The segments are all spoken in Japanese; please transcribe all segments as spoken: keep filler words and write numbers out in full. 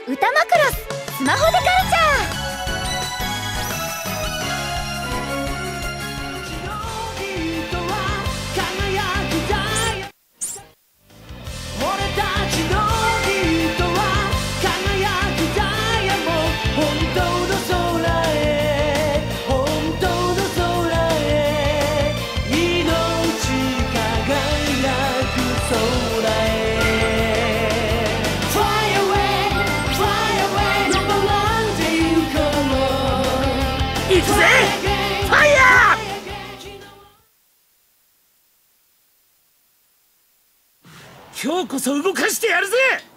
歌マクロススマホでカルチャー。 行くぜファイヤー。今日こそ動かしてやるぜ。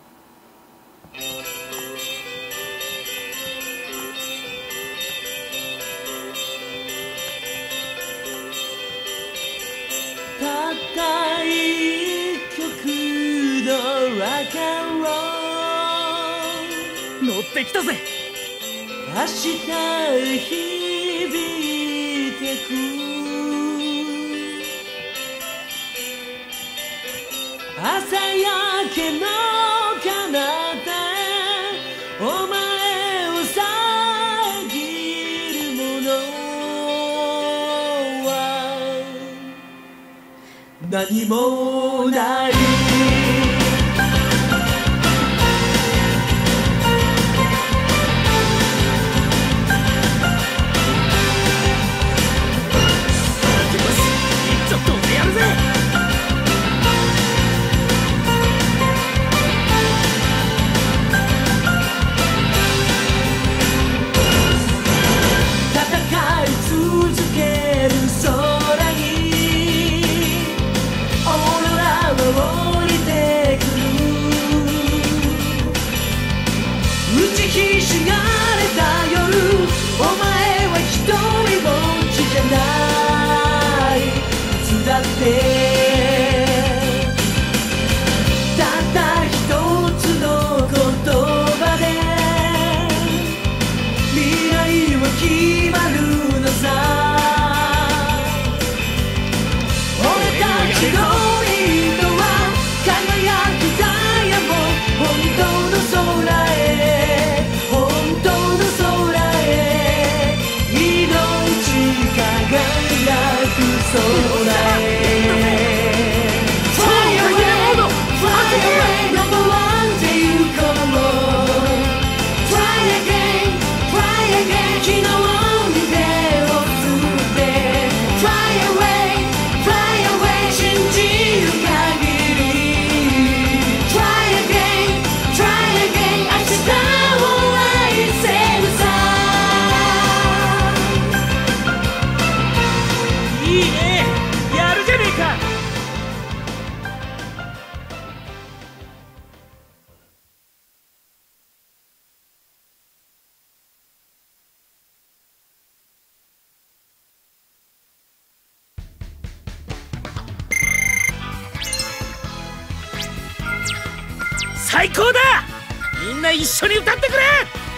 たった一曲のロックンロール乗ってきたぜ。明日へ響いてく朝焼けの彼方へお前を遮るものは何もない。最高だ。みんな一緒に歌ってくれ。